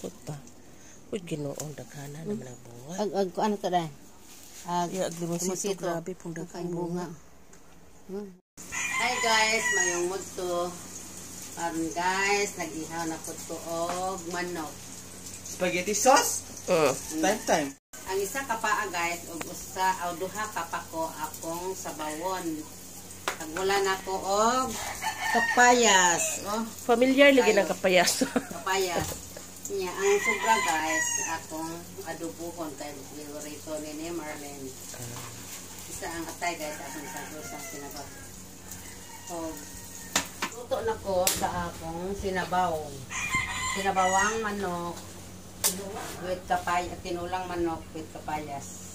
Hapot pa. Uy, ginoong daghanan naman ang bunga. Ano to dahil? Limosito, grabe pong daghang bunga. Hi guys, mayong muto. Guys, nag-ihaw na po ito og manok. Spaghetti sauce? Time. Ang isa ka pa guys, og duha ka pa ko akong sabawon. Nagmula na ko og kapayas. Oh, Familiar lagi ng kapayas. kapayas. Nya ang sobra guys, akong adobohon kay Lorito ni Marlene. Isa ang atay guys, akong sa sinabaw. So, luto na ko sa akong sinabaw. Sinabawang manok with kapayas, tinulang manok with kapayas.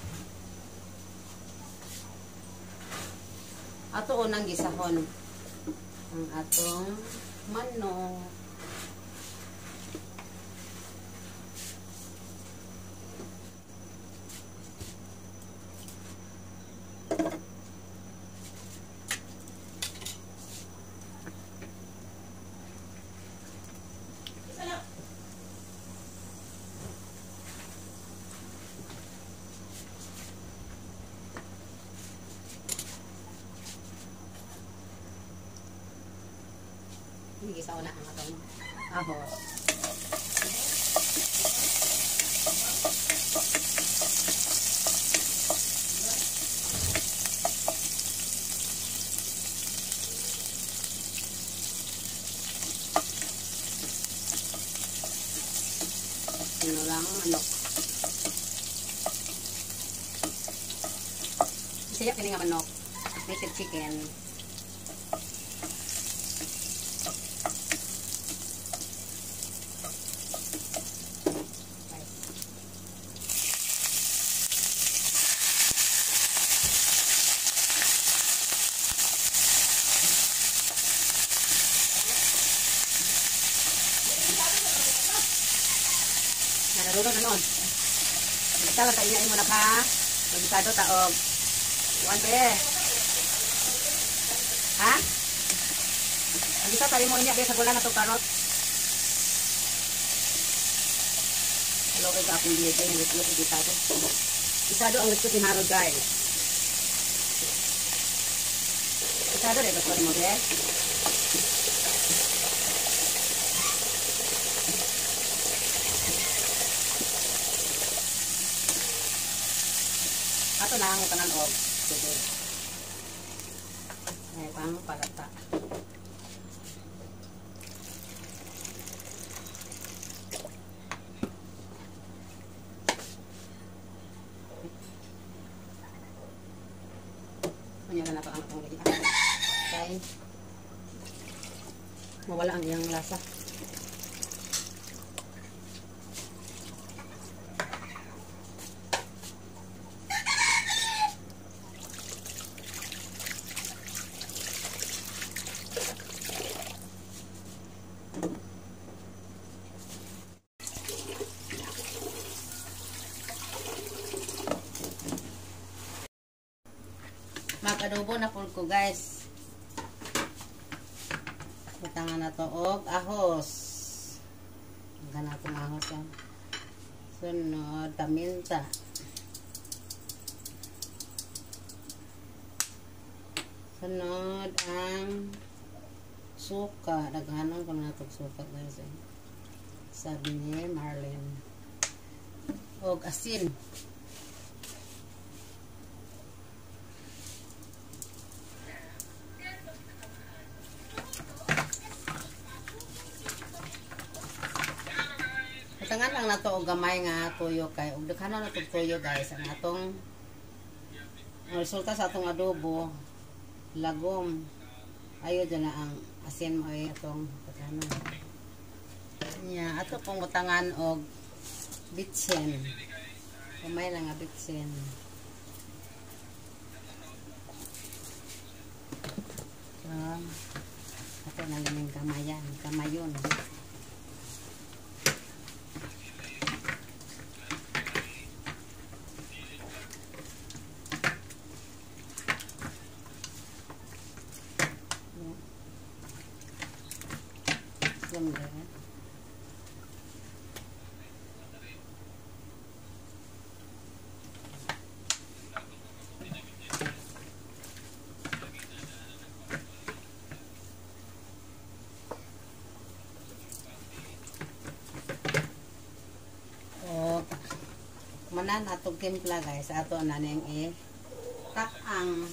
Ato unang gisahon ang atong manok. Gisa una ang atong ahos. Tinulang manok. Siya kini nga manok. Native chicken. Naruro na noon. Ito, kainain mo na pa. Magbisado taog. Juan be. Ha? Ang isa tayo mo niya, sa gula na itong karot. Hello, kayo ka akong biyay. Ang rito yung bisado. Bisado ang rito sinarod, guys. Bisado rin, ba't mo, be? Ato na ang tanan og sige. Ay pang palata. Kunya na pa ang atong lagi. Kay mawala ang iyang lasa. Mag-adobo na po ko guys. Butangan na to og ahos. Gana itong ahos yan. Sunod, paminta. Sunod ang suka. Daghanon ko na itong suka guys. Sabi ni Marlene. Og asin. Tangan lang na to og gamay nga tuyo kay ug daghanon na tong tuyo guys ang atong resulta sa atong adobo lagom ayo dyan na ang asin mo ay atong pagano nya ato pong utangan og bitsin gamay lang nga bitsin ato na lang yung kamayon na natog timpla guys. Ato na ning tak-ang.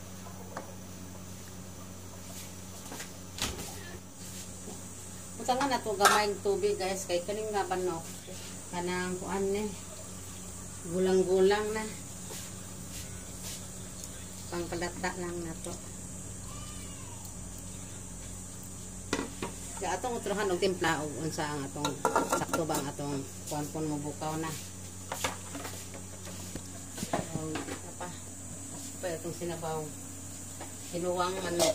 Punta nga nato gamay tubig guys kay kaning nga banok. Kanang kuan ni gulang-gulang na. Pangkalata lang nato. Ya atong utrohan og timpla og unsa ang atong sakto bang atong kuan mo bukaw na. Pa itong sinabaw. Hinuwang manok.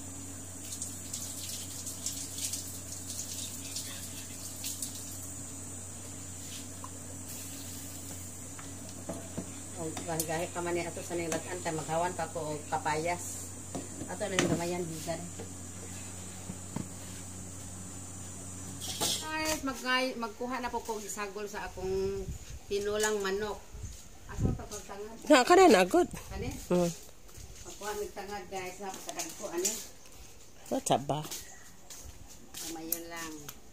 Gahit ka man ni ato sa nilatan tayo maghawan pa ko kapayas. Ato na yung gamayan higan. Ay, magkuha na po ko isagol sa akong tinulang manok. Asa pa pagtangad? Na kana na good. Kani? Magkuha mig tangad guys sa pagkadagko ani. What's up ba? Kamayan lang.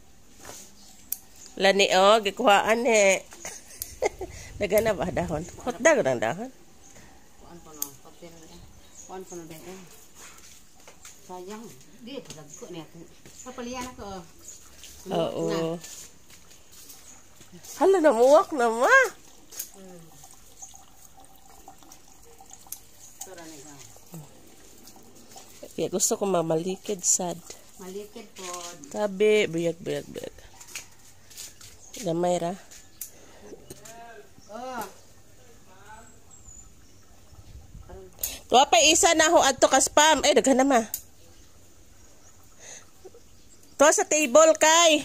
Lani gikuhaan ni. Nagana ba dahon? Hotdag ng dahon. Kuan po no, papel na. Kuan po no din. Sayang. Di dagko ni ako. Papalian ako. Oo. Hala na muwak na ma. Tura na ikaw. Kaya gusto ko mamalikid sad. Malikid po. Tabi, buyag. Gamay ra. Tuwa pa isa na ho adto ka spam. Ay, daghan na ma. Tuwa sa table kay.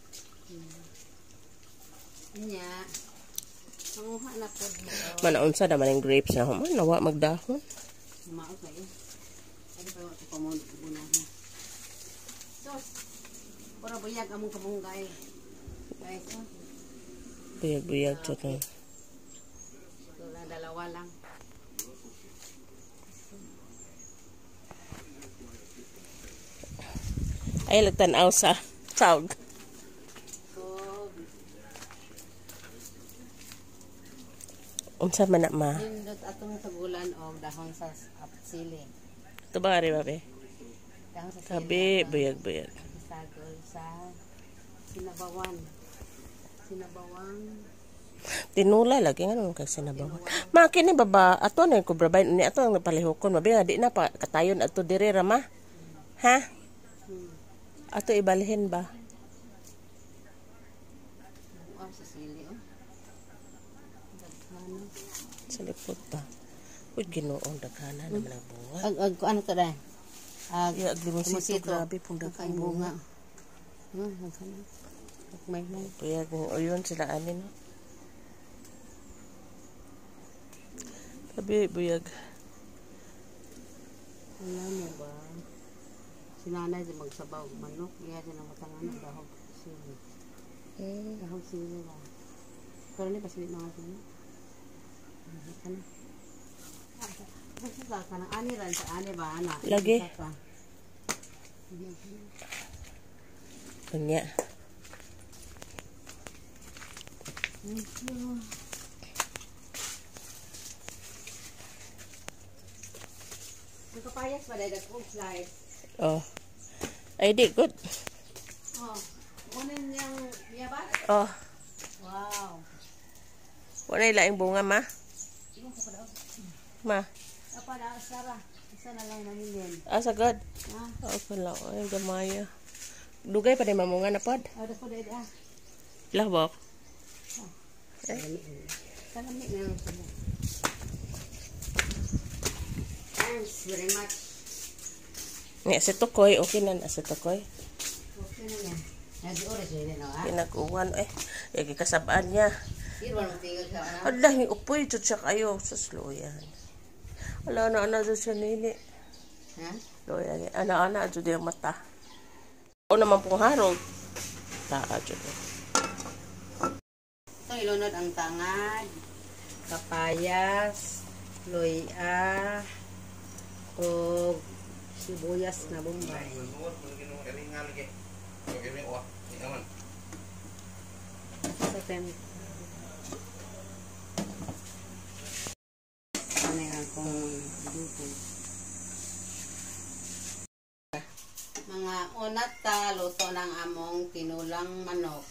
Nya. Manguha na po. Manaunsa naman yung grapes na ho. Man, nawa magdahon. Maot na eh. Ano pa ito pa muna na. Sos. Pura buyag among kabunggay. Guys, Buyag sa ito. Ito na dalawa lang. Ay, lagtanaw sa sawg. Unsa man na ma? Nindot atong tagulan o dahon sa sili. Ito ba rin ba be? Dahon sa sili. Tabi, buyag. Isagol sa sinabawan. Tinula lagi nga naman kasi nabawan. Ma, kini baba, ato na yung kubrabay, ni ato ang napalihokon, mabi nga di na pa, katayon ato diri rama. Ha? Ato ibalihin ba? Sa sili, oh. Daghana. Sa lipot ba? Uy, ginoong daghana naman ang bunga. Ano to dahil? Aglimosito, grabe pong daghang bunga. Daghana. May lang. Buyag, uyon sila anin. Tabi, buyag. Wala mo ba? Sinanay di magsabaw manok. Kaya din ang matangan ng dahog sili. Dahog sili lang. Pero ni pasalit na nga sili. Ano? Basta ka ng ani rin sa ani ba? Ana? Lagi. Kanya. Kapayas pa dahil kung slice. Oh. Ay, di, good. Oh. Kunin niyang yabat? Oh. Wow. Wala ilaing bunga, ma? Ma? Apa na, Sarah? Isa na lang namin din. Sagad? Ha? Okay lang. Ay, gamaya. Dugay pa rin mamunga na pod? Ada po dahil Lahbok? Salamit na lang sila. Thanks very much. Ni sa tukoy, okay na sa tukoy. Okay na yan. Nag-oras yun ha? Pinag-uwan yung kasabaan niya. Hirwan mo tinggal ka na? Ala, upoy, tutsa kayo. Susloyan. Ala, ana doon siya nili. Ha? Loyan. Ana, doon yung mata. O naman pong harog. Taa, doon. Ito ilunod ang tangad, kapayas, luya, o sibuyas na bombay. Sa Mga unat ta, luto ng among tinulang manok.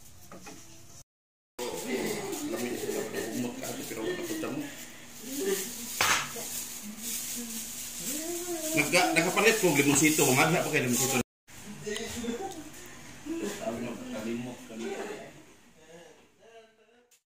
Nakapalit ko limonsito, magna pa kay limonsito.